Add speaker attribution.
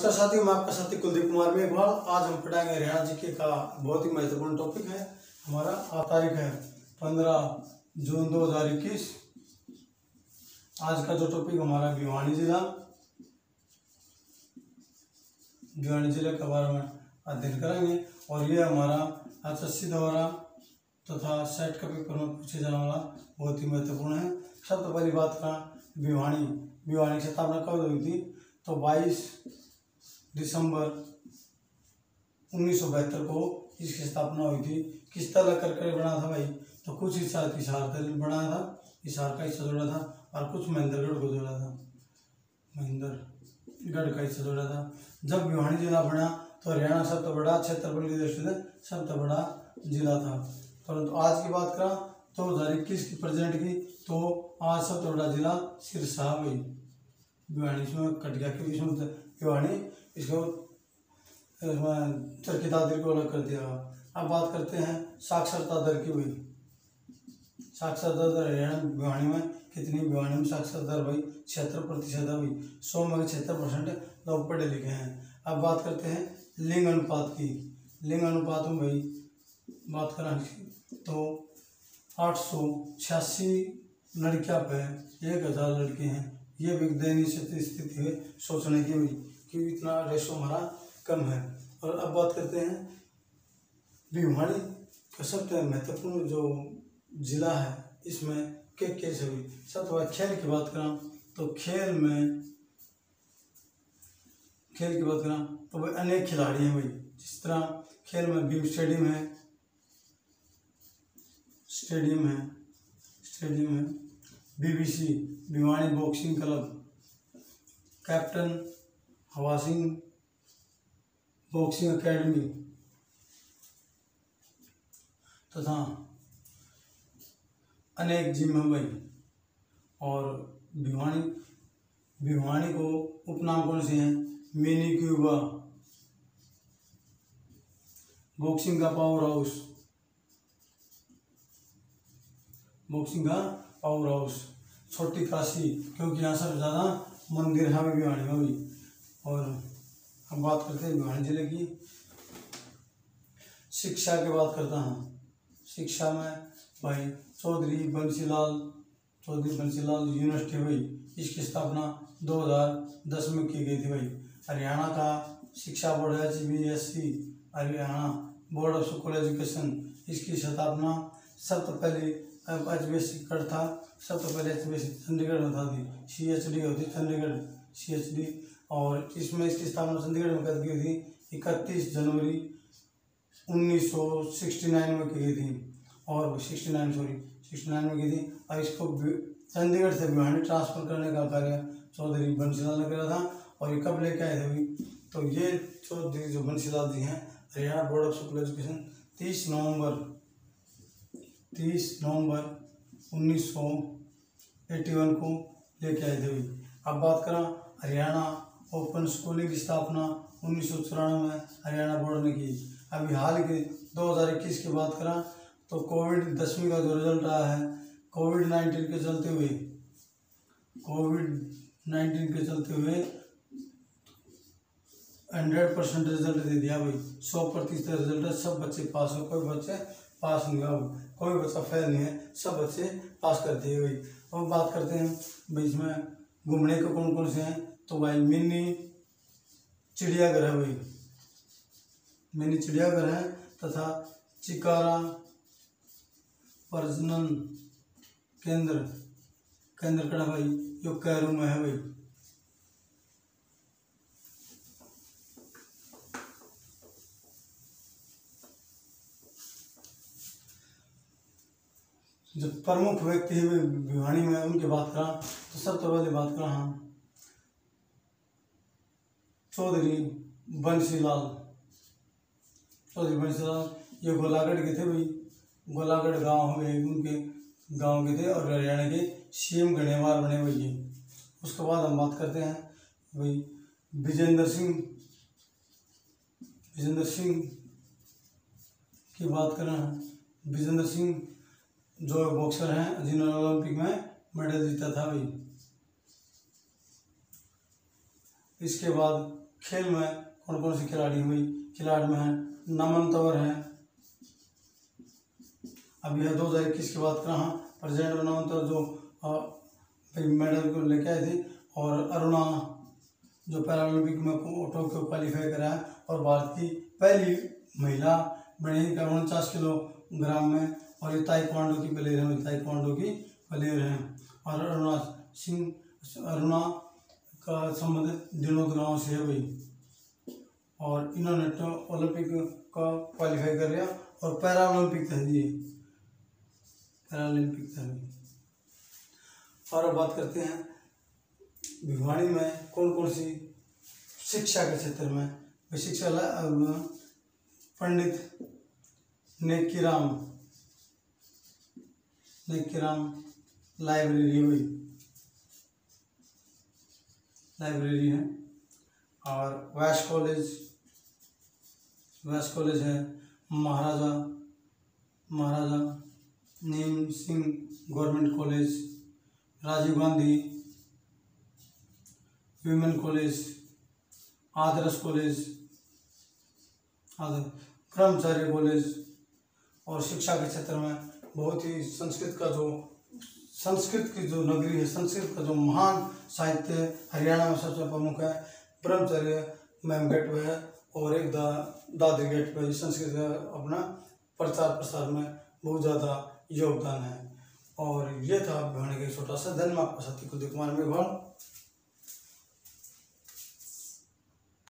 Speaker 1: नमस्कार साथियों, मैं आपका साथी कुलदीप कुमार मेघवाल। आज हम पढ़ाएंगे हरियाणा जीके का बहुत ही महत्वपूर्ण टॉपिक है हमारा। तारीख है 15 जून 2021। आज का जो टॉपिक हमारा भिवानी जिले के बारे में अध्ययन करेंगे और ये हमारा एसएससी द्वारा तथा सेट का पेपर में पूछे जाने वाला बहुत ही महत्वपूर्ण है। सबसे पहली बात का भिवानी की स्थापना कब हुई थी? तो 22 दिसंबर 1972 को इसकी स्थापना हुई थी। किस तरह कर बना था भाई? तो कुछ हिस्सा हिसार दल बनाया था, हिसार का हिस्सा जोड़ा था और कुछ महेंद्रगढ़ को जोड़ा था, महेंद्रगढ़ का हिस्सा जोड़ा था। जब भिवानी जिला बना तो हरियाणा सबसे बड़ा क्षेत्रफल की दृष्टि से सबसे बड़ा जिला था। परंतु आज की बात करा 2021 की प्रेजेंट की, तो आज सबसे बड़ा जिला सिरसा हुई। भिवानी इसमें कट गया क्योंकि इसमें भिवानी इसको चरखी दादरी को अलग कर दिया। अब बात करते हैं साक्षरता दर की। हुई साक्षरता दर हरियाणा भिवानी में कितनी? भिवानी में साक्षरता दर भाई 76% हुई। 100 में 76% लोग पढ़े लिखे हैं। अब बात करते हैं लिंग अनुपात की। लिंग अनुपात में भाई बात करें तो 886 लड़कियां पे 1000 लड़के हैं। ये भी दयनीय स्थिति है सोचने की हुई कि इतना रेशो हमारा कम है। और अब बात करते हैं भिवानी का सबसे महत्वपूर्ण जो जिला है, इसमें क्या सभी सबसे बड़ा खेल की बात करें तो खेल की बात करें तो भाई अनेक खिलाड़ी हैं भाई। जिस तरह खेल में बीम स्टेडियम है, BBC Bhiwani boxing club, captain Hawa Singh boxing academy तथा अनेक जिम है भाई। और भिवानी को उपनाम कौन से हैं? मिनी क्यूबा, बॉक्सिंग का पावर हाउस, छोटी काशी, क्योंकि यहाँ सबसे ज़्यादा मंदिर है भिवानी में भी। और हम बात करते हैं भिवानी जिले की शिक्षा की बात करता हूँ। शिक्षा में भाई चौधरी बंसीलाल यूनिवर्सिटी हुई। इसकी स्थापना 2010 में की गई थी भाई। हरियाणा का शिक्षा board HBSC Haryana board of school education, इसकी स्थापना सबसे पहले HBSC कर था। सबसे पहले HBSC चंडीगढ़ में था थी, CHD होती चंडीगढ़ CHD। और इसमें इसकी स्थापना चंडीगढ़ में कर दी थी 31 जनवरी 1969 में की गई थी। और 69 में की थी। और इसको चंडीगढ़ से भिवानी ट्रांसफर करने का कार्य चौधरी बंसीलाल ने करा था। और ये कब लेके आए थे भाई? तो ये चौधरी जो बंसीलाल जी हैं Haryana board of school education 30 नवंबर 1981 को लेके आए थे भाई। अब बात करें हरियाणा ओपन स्कूलिंग की स्थापना 1994 में हरियाणा बोर्ड ने की। अभी हाल के 2021 की बात करें तो कोविड 10वीं का जो रिजल्ट आया है, कोविड-19 के चलते हुए 100% रिजल्ट दे दिया भाई। 100% रिजल्ट है, सब बच्चे पास हो, कोई बच्चे पास नहीं हुआ, कोई बच्चा फेल नहीं है, सब बच्चे पास कर दिए भाई। अब बात करते हैं भाई इसमें घूमने के कौन कौन से हैं? तो भाई मिनी चिड़ियाघर है भाई, मिनी चिड़ियाघर है तथा चिकारा प्रजनन केंद्र कड़ा भाई जो कैरू में है भाई। जो प्रमुख व्यक्ति है भिवानी में उनकी बात करा तो सबसे पहले बात करा हम चौधरी बंसीलाल। ये गोलागढ़ के थे भाई। गोलागढ़ गांव है उनके गांव के थे और हरियाणा के CM गणेवार बने हुए ये। उसके बाद हम बात करते हैं भाई विजेंद्र सिंह की बात करें। विजेंद्र सिंह जो बॉक्सर हैं जिन्होंने ओलंपिक में मेडल जीता था भाई। इसके बाद खेल में कौन कौन से खिलाड़ी हुई, खिलाड़ी में है नमन तंवर है, अब यह 2021 की बात कर रहा हूँ, प्रेसिडेंट में नमन तंवर जो मेडल को लेके आए थे, और अरुणा जो पैरालंपिक में टोक्यो क्वालिफाई करा है और भारत की पहली महिला बनी 49 किलोग्राम में, और ये ताइक्वांडो की प्लेयर है, ताइक्वांडो की प्लेयर हैं। और अरुणा का संबंधित दिनों गाँव से है भाई, और इन्होंने तो ओलंपिक का क्वालिफाई कर लिया और पैरालंपिक था जी, पैरालंपिक था। और अब बात करते हैं भिवाड़ी में कौन कौन सी शिक्षा के क्षेत्र में शिक्षा पंडित नेकीराम लाइब्रेरी हुई, लाइब्रेरी है। और व्यास कॉलेज है, Maharaja Neem Singh government college, Rajiv Gandhi women college, Adarsh college, Brahmacharya college. और शिक्षा के क्षेत्र में बहुत ही संस्कृत की जो नगरी है, संस्कृत का जो महान साहित्य हरियाणा में सबसे प्रमुख है, ब्रह्मचर्य मैम गेट पे है, और एक दादरी गेट पे संस्कृत का अपना प्रचार प्रसार में बहुत ज़्यादा योगदान है। और ये था भिवाड़ी का छोटा सा धन्यवाद। सती कुलदीप कुमार मेघवाल।